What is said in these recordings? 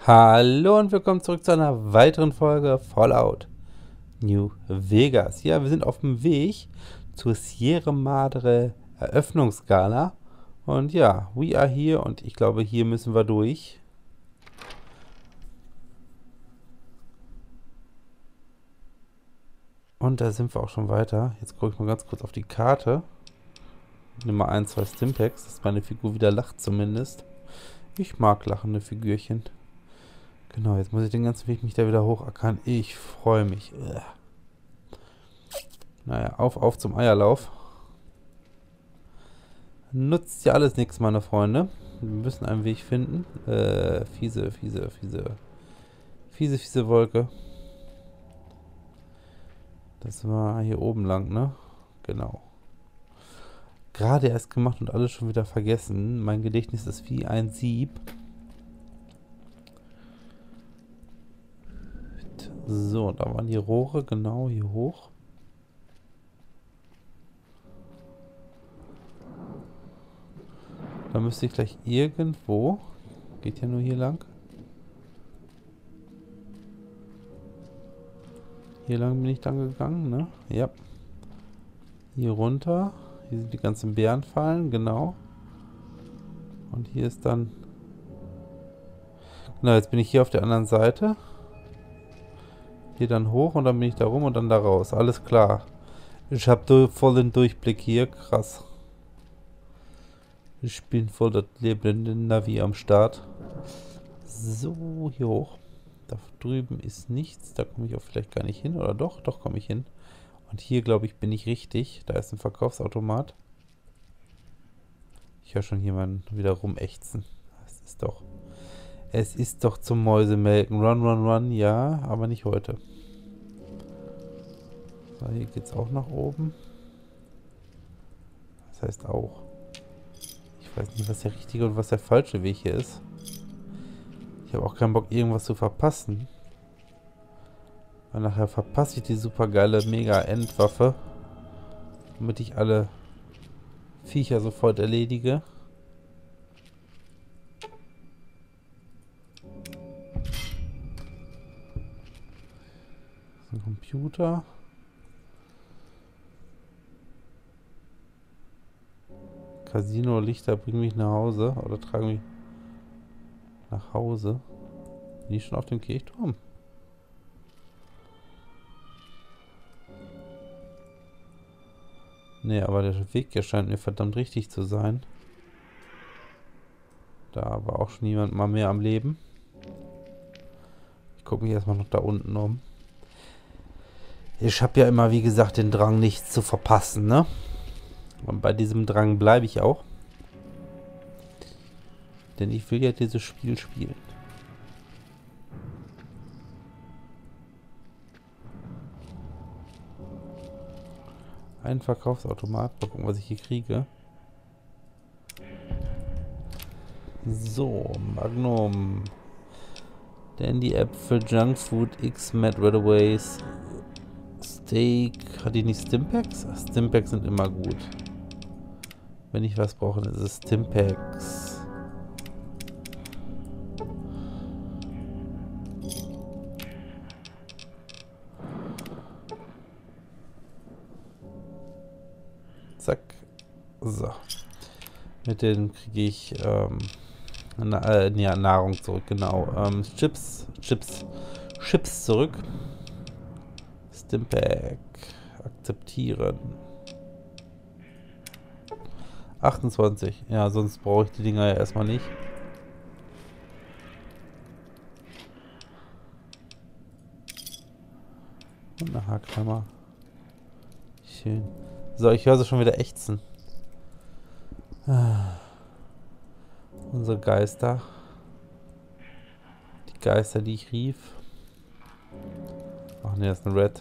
Hallo und willkommen zurück zu einer weiteren Folge Fallout New Vegas. Ja, wir sind auf dem Weg zur Sierra Madre Eröffnungsgala. Und ja, we are here und ich glaube, hier müssen wir durch. Und da sind wir auch schon weiter. Jetzt gucke ich mal ganz kurz auf die Karte. Nummer 1, 2 Stimpaks, dass meine Figur wieder lacht zumindest. Ich mag lachende Figürchen. Genau, jetzt muss ich den ganzen Weg mich da wieder hochackern. Ich freue mich. Naja, auf zum Eierlauf. Nutzt ja alles nichts, meine Freunde. Wir müssen einen Weg finden. Fiese Wolke. Das war hier oben lang, ne? Genau. Gerade erst gemacht und alles schon wieder vergessen. Mein Gedächtnis ist wie ein Sieb. So, da waren die Rohre, genau, hier hoch. Da müsste ich gleich irgendwo... Geht ja nur hier lang. Hier lang bin ich dann gegangen, ne? Ja. Hier runter. Hier sind die ganzen Bärenfallen, genau. Und hier ist dann... Genau, jetzt bin ich hier auf der anderen Seite. Hier dann hoch und dann bin ich da rum und dann da raus. Alles klar. Ich habe voll den Durchblick hier. Krass. Ich bin voll das lebende Navi am Start. So, hier hoch. Da drüben ist nichts. Da komme ich auch vielleicht gar nicht hin. Oder doch? Doch komme ich hin. Und hier, glaube ich, bin ich richtig. Da ist ein Verkaufsautomat. Ich höre schon jemanden wieder rumächzen. Es ist doch zum Mäusemelken. Run. Ja, aber nicht heute. So, hier geht es auch nach oben. Das heißt auch. Ich weiß nicht, was der richtige und was der falsche Weg hier ist. Ich habe auch keinen Bock, irgendwas zu verpassen. Weil nachher verpasse ich die super geile Mega-Endwaffe. Damit ich alle Viecher sofort erledige. Ein Computer. Casino-Lichter bringen mich nach Hause oder tragen mich nach Hause. Bin ich schon auf dem Kirchturm? Nee, aber der Weg hier scheint mir verdammt richtig zu sein. Da war auch schon jemand mal mehr am Leben. Ich gucke mich erstmal noch da unten um. Ich habe ja immer, wie gesagt, den Drang, nichts zu verpassen, ne? Und bei diesem Drang bleibe ich auch. Denn ich will ja dieses Spiel spielen. Ein Verkaufsautomat. Mal gucken, was ich hier kriege. So, Magnum. Dandy Äpfel, Junkfood, X-Med, Redaways, Steak. Hat die nicht Stimpaks? Stimpaks sind immer gut. Wenn ich was brauche, dann ist es Stimpaks. Zack. So. Mit denen kriege ich Nahrung zurück, genau. Chips zurück. Stimpak. Akzeptieren. 28. Ja, sonst brauche ich die Dinger ja erstmal nicht. Und eine Haarklammer. Schön. So, ich höre sie schon wieder ächzen. Unsere Geister. Die Geister, die ich rief. Ach ne, das ist eine Red.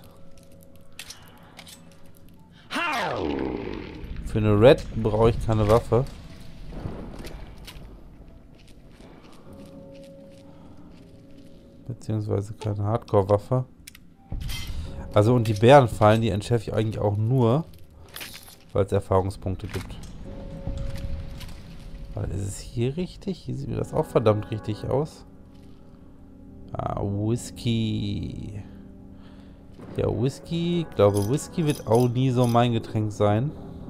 Für eine Red brauche ich keine Waffe. Beziehungsweise keine Hardcore-Waffe. Also und die Bärenfallen, die entschärfe ich eigentlich auch nur, weil es Erfahrungspunkte gibt. Weil ist es hier richtig? Hier sieht mir das auch verdammt richtig aus. Ah, Whisky. Ja, Whisky. Ich glaube, Whisky wird auch nie so mein Getränk sein.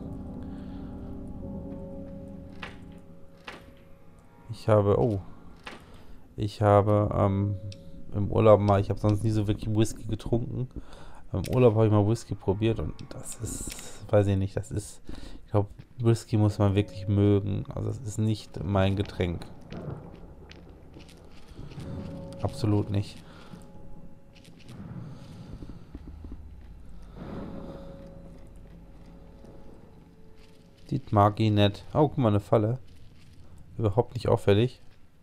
Ich habe... Oh. Ich habe im Urlaub mal... Ich habe sonst nie so wirklich Whisky getrunken. Im Urlaub habe ich mal Whisky probiert und das ist... Weiß ich nicht, das ist... Ich glaube, Whisky muss man wirklich mögen. Also das ist nicht mein Getränk. Absolut nicht. Die mag ich nicht. Oh, guck mal, eine Falle. Überhaupt nicht auffällig.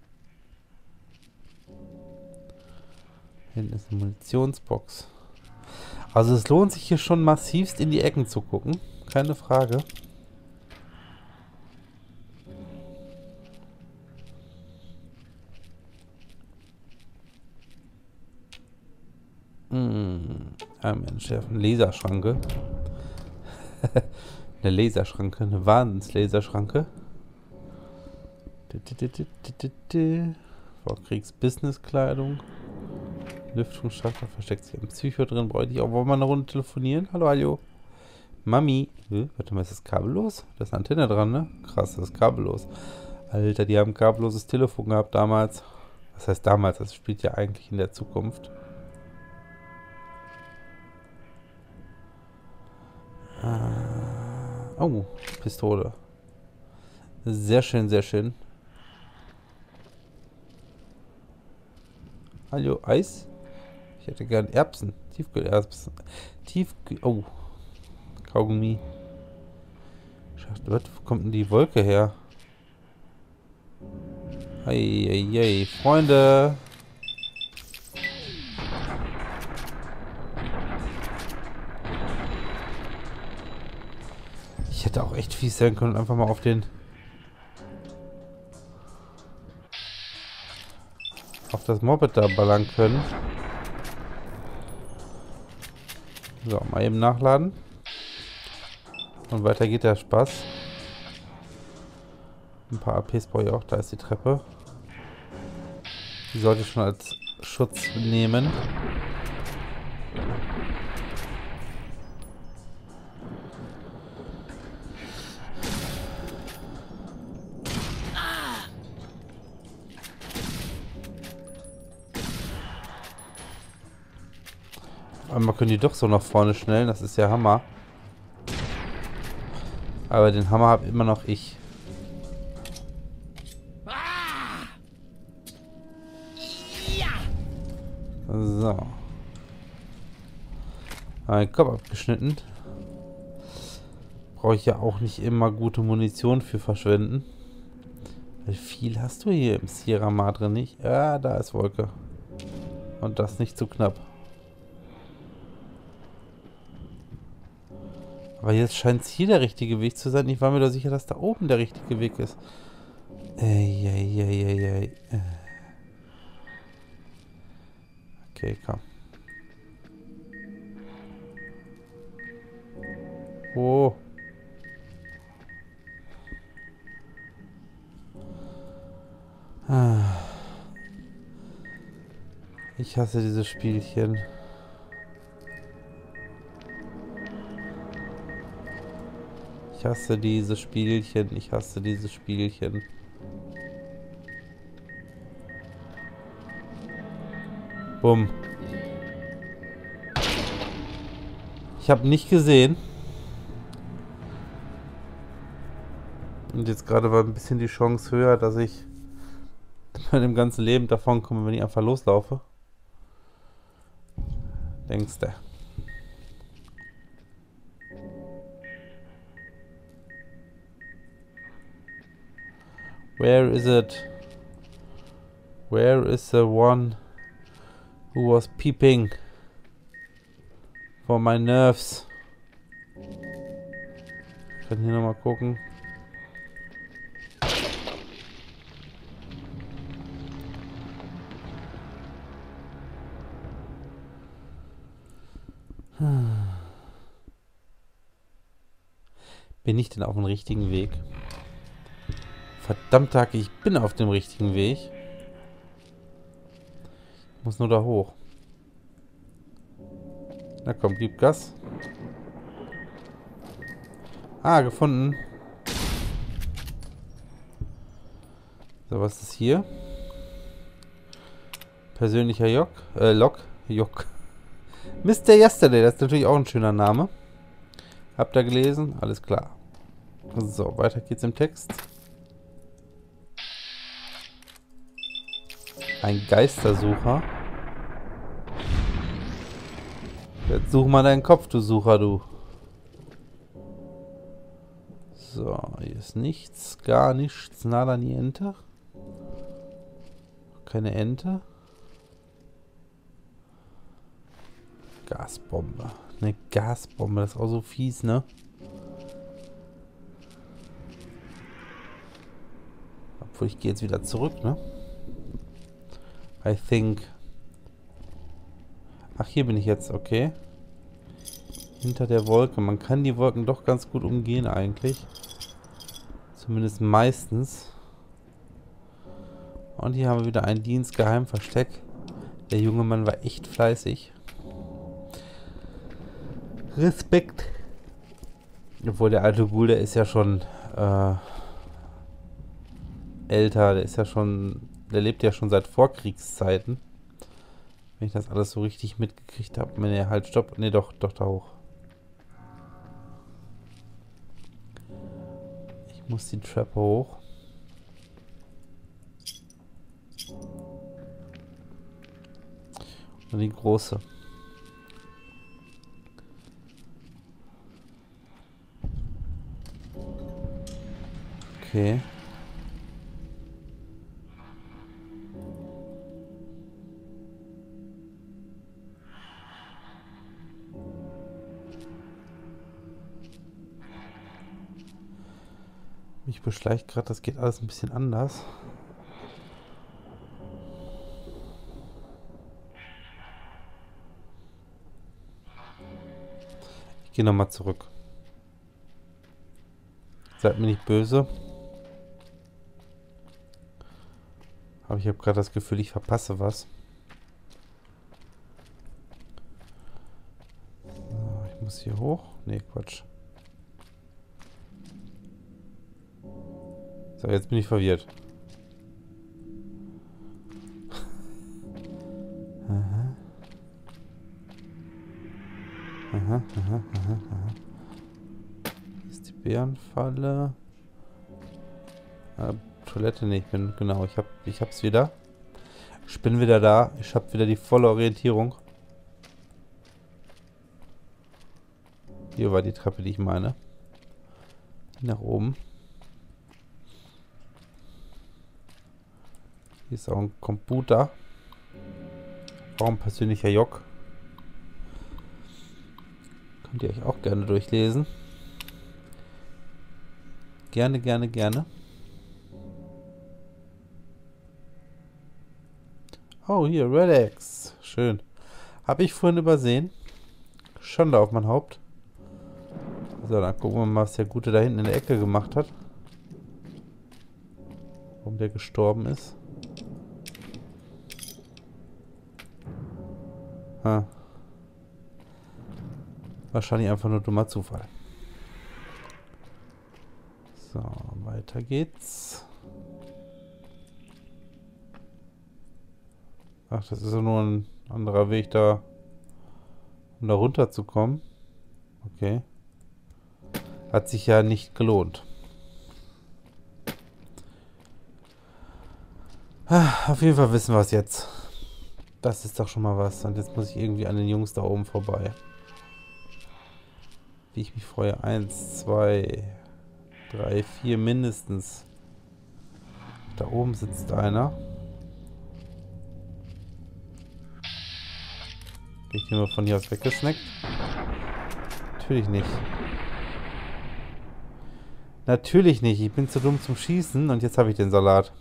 Hinten ist eine Munitionsbox. Also es lohnt sich hier schon massivst in die Ecken zu gucken. Keine Frage. Entschärfen. Laserschranke. Eine Laserschranke. Eine Wahnsinnslaserschranke. Vorkriegs-Business-Kleidung. Lüftungsschrank, da versteckt sich ein Psycho drin. Bräuchte ich auch. Wollen wir eine Runde telefonieren? Hallo, hallo. Mami. Warte mal, ist das kabellos? Da ist eine Antenne dran, ne? Krass, das ist kabellos. Alter, die haben ein kabelloses Telefon gehabt damals. Was heißt damals? Das spielt ja eigentlich in der Zukunft. Oh, Pistole. Sehr schön, sehr schön. Hallo, Eis? Ich hätte gern Erbsen. Tiefkühlerbsen. Oh. Kaugummi. Wo kommt denn die Wolke her? Eieiei. Freunde. Ich hätte auch echt fies sein können und einfach mal auf das Moped da ballern können. So, mal eben nachladen. Und weiter geht der Spaß. Ein paar APs brauche ich auch. Da ist die Treppe. Die sollte ich schon als Schutz nehmen. Einmal können die doch so nach vorne schnellen. Das ist ja Hammer. Aber den Hammer habe immer noch ich. So. Ein Kopf abgeschnitten. Brauche ich ja auch nicht immer gute Munition für verschwenden. Wie viel hast du hier im Sierra Madre nicht? Ja, da ist Wolke. Und das nicht zu knapp. Aber jetzt scheint es hier der richtige Weg zu sein. Ich war mir doch sicher, dass da oben der richtige Weg ist. Okay, komm. Oh. Ich hasse dieses Spielchen. Ich hasse dieses Spielchen. Ich hasse dieses Spielchen. Bumm. Ich habe nicht gesehen. Und jetzt gerade war ein bisschen die Chance höher, dass ich bei dem ganzen Leben davon komme, wenn ich einfach loslaufe. Denkst du? Where is it? Where is the one who was peeping for my nerves? Ich kann hier nochmal gucken. Bin ich denn auf dem richtigen Weg? Verdammt, Hacke, ich bin auf dem richtigen Weg. Muss nur da hoch. Na komm, gib Gas. Ah, gefunden. So, was ist hier? Persönlicher Lok. Mr. Yesterday, das ist natürlich auch ein schöner Name. Habt ihr gelesen? Alles klar. So, weiter geht's im Text. Ein Geistersucher. Jetzt such mal deinen Kopf, du Sucher, du. So, hier ist nichts, gar nichts, nada niente. Keine Ente. Gasbombe. Eine Gasbombe, das ist auch so fies, ne? Obwohl, ich gehe jetzt wieder zurück, ne? I think. Ach, hier bin ich jetzt, okay. Hinter der Wolke. Man kann die Wolken doch ganz gut umgehen eigentlich. Zumindest meistens. Und hier haben wir wieder ein Dienstgeheimversteck. Der junge Mann war echt fleißig. Respekt. Obwohl der alte Ghoul, der ist ja schon älter. Der ist ja schon... Der lebt ja schon seit Vorkriegszeiten. Wenn ich das alles so richtig mitgekriegt habe. Ne, halt, stopp. Ne, doch da hoch. Ich muss die Treppe hoch. Und die große. Okay. Mich beschleicht gerade, das geht alles ein bisschen anders. Ich gehe nochmal zurück. Seid mir nicht böse. Aber ich habe gerade das Gefühl, ich verpasse was. So, ich muss hier hoch. Nee, Quatsch. So, jetzt bin ich verwirrt. Aha. Aha. Hier ist die Bärenfalle. Toilette nicht, genau, ich hab's wieder. Ich bin wieder da. Ich habe wieder die volle Orientierung. Hier war die Treppe, die ich meine. Nach oben. Hier ist auch ein Computer. Auch ein persönlicher Jock. Könnt ihr euch auch gerne durchlesen. Gerne. Oh, hier, Redex. Schön. Habe ich vorhin übersehen. Schande auf mein Haupt. So, dann gucken wir mal, was der Gute da hinten in der Ecke gemacht hat. Warum der gestorben ist. Wahrscheinlich einfach nur dummer Zufall. So, weiter geht's. Ach, das ist ja nur ein anderer Weg da, um da runter zu kommen. Okay. Hat sich ja nicht gelohnt. Auf jeden Fall wissen wir es jetzt. Das ist doch schon mal was. Und jetzt muss ich irgendwie an den Jungs da oben vorbei. Wie ich mich freue. 1, 2, 3, 4 mindestens. Da oben sitzt einer. Bin ich den mal von hier aus weggesnackt? Natürlich nicht. Natürlich nicht. Ich bin zu dumm zum Schießen und jetzt habe ich den Salat.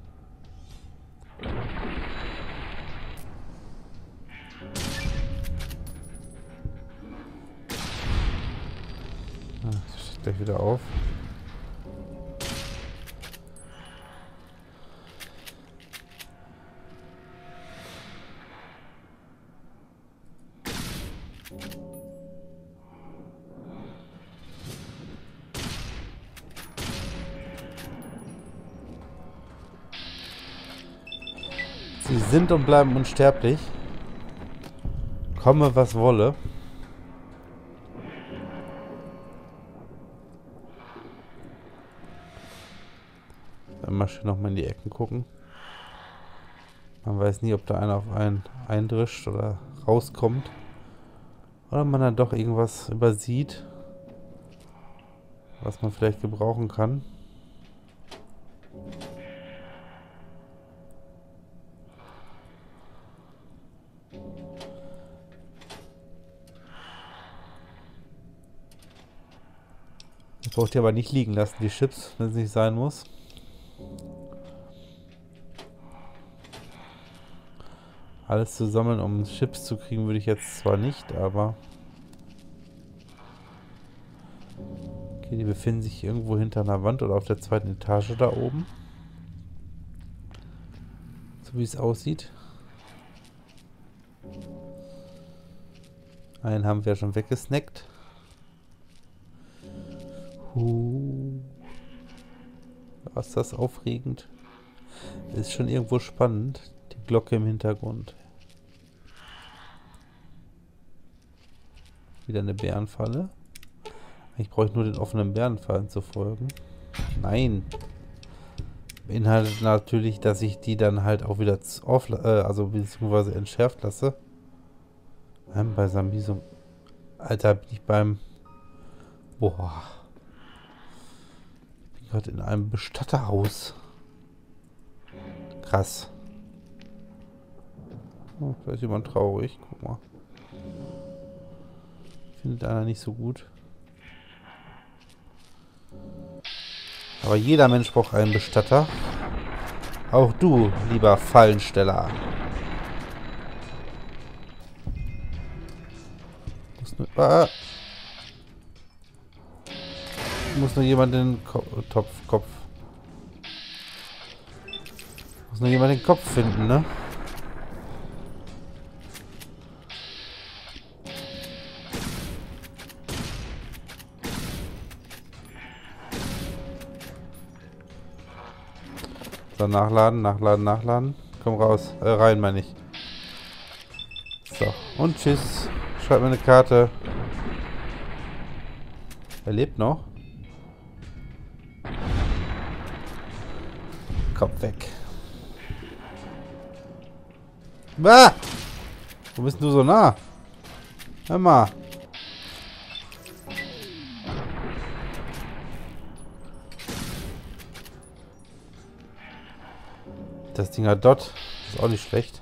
Ich stehe gleich wieder auf. Sie sind und bleiben unsterblich. Komme, was wolle. Dann mal schön nochmal in die Ecken gucken. Man weiß nie, ob da einer auf einen eindrischt oder rauskommt. Oder man dann doch irgendwas übersieht, was man vielleicht gebrauchen kann. Ich brauche die aber nicht liegen lassen, die Chips, wenn es nicht sein muss. Alles zu sammeln, um Chips zu kriegen, würde ich jetzt zwar nicht, aber... Okay, die befinden sich irgendwo hinter einer Wand oder auf der zweiten Etage da oben. So wie es aussieht. Einen haben wir schon weggesnackt. Was ist das aufregend? Ist schon irgendwo spannend. Die Glocke im Hintergrund. Wieder eine Bärenfalle. Ich brauche nur den offenen Bärenfallen zu folgen. Nein. Beinhaltet natürlich, dass ich die dann halt auch wieder also beziehungsweise entschärft lasse. Bei Sambisum. Alter, bin ich beim... Boah. Ich bin gerade in einem Bestatterhaus. Krass. Oh, da ist jemand traurig. Guck mal. Findet einer nicht so gut. Aber jeder Mensch braucht einen Bestatter. Auch du, lieber Fallensteller. Muss nur jemand den Kopf. Muss nur jemand den Kopf finden, ne? So, nachladen. Komm raus. Rein, meine ich. So, und tschüss. Schreib mir eine Karte. Er lebt noch. Kopf weg. Ah! Wo bist du so nah? Hör mal. Das Ding hat Dot. Ist auch nicht schlecht.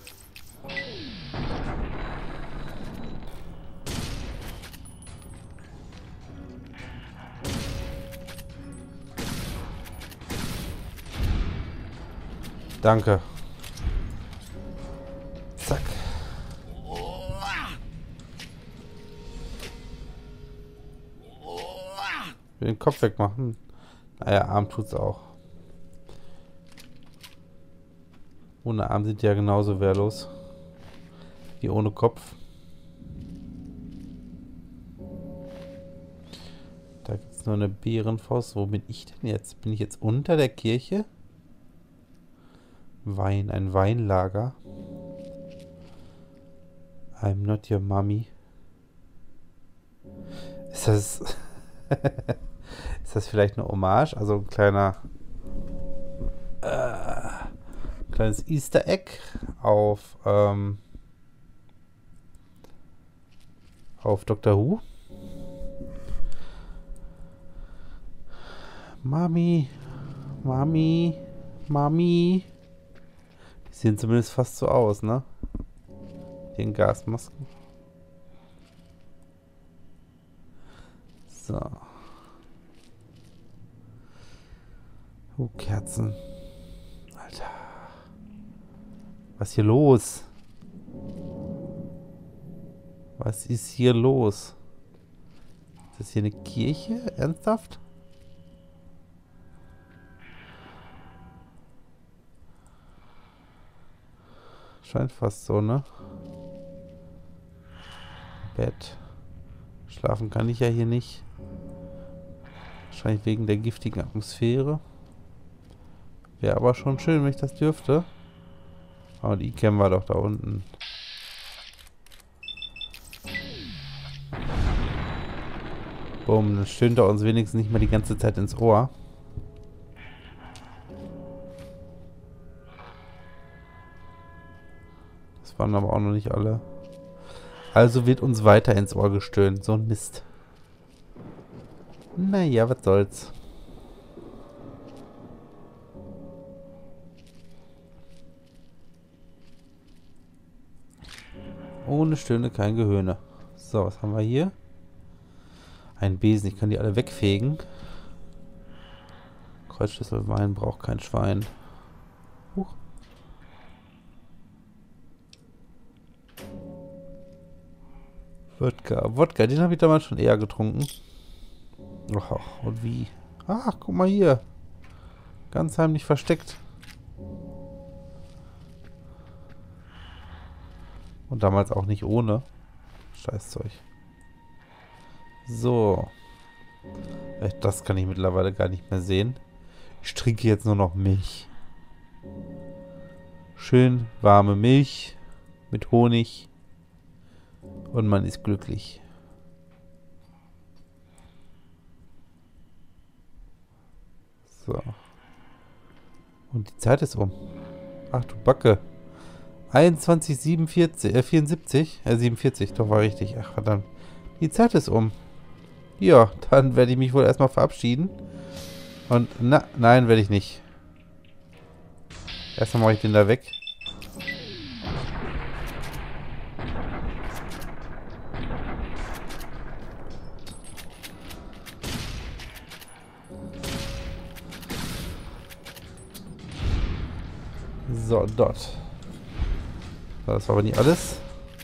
Danke. Zack. Ich will den Kopf wegmachen. Naja, Arm tut's auch. Ohne Arm sind die ja genauso wehrlos. Wie ohne Kopf. Da gibt es nur eine Bärenfaust. Wo bin ich denn jetzt? Bin ich jetzt unter der Kirche? Wein, ein Weinlager. I'm not your mommy. Ist das... ist das vielleicht eine Hommage? Also ein kleines Easter Egg auf Doctor Who. Mami. Die sehen zumindest fast so aus, ne? Den Gasmasken. So. Kerzen. Alter. Was ist hier los? Was ist hier los? Ist das hier eine Kirche? Ernsthaft? Scheint fast so, ne? Bett. Schlafen kann ich ja hier nicht. Wahrscheinlich wegen der giftigen Atmosphäre. Wäre aber schon schön, wenn ich das dürfte. Oh, die kennen wir doch da unten. Bumm, dann stöhnt er uns wenigstens nicht mehr die ganze Zeit ins Ohr. Das waren aber auch noch nicht alle. Also wird uns weiter ins Ohr gestöhnt. So ein Mist. Naja, was soll's. Ohne Stöhne kein Gehöhne. So, was haben wir hier? Ein Besen. Ich kann die alle wegfegen. Kreuzschlüsselwein braucht kein Schwein. Huch. Wodka, den habe ich damals schon eher getrunken. Och, und wie? Ach, guck mal hier. Ganz heimlich versteckt. Und damals auch nicht ohne. Scheißzeug. So. Das kann ich mittlerweile gar nicht mehr sehen. Ich trinke jetzt nur noch Milch. Schön warme Milch mit Honig. Und man ist glücklich. So. Und die Zeit ist um. Ach du Backe. 21:74, doch war richtig. Ach verdammt. Die Zeit ist um. Ja, dann werde ich mich wohl erstmal verabschieden. Und, nein, werde ich nicht. Erstmal mache ich den da weg. So, dort. Das war aber nicht alles.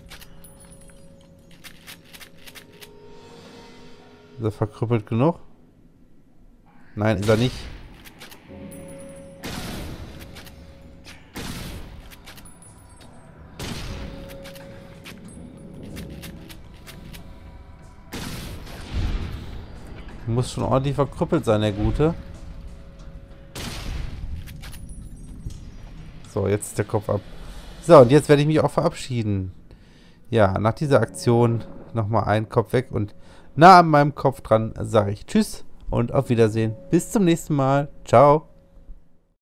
Ist er verkrüppelt genug? Nein, ist er nicht. Muss schon ordentlich verkrüppelt sein, der Gute. So, jetzt ist der Kopf ab. So, und jetzt werde ich mich auch verabschieden. Ja, nach dieser Aktion nochmal einen Kopf weg und nah an meinem Kopf dran sage ich Tschüss und auf Wiedersehen. Bis zum nächsten Mal. Ciao.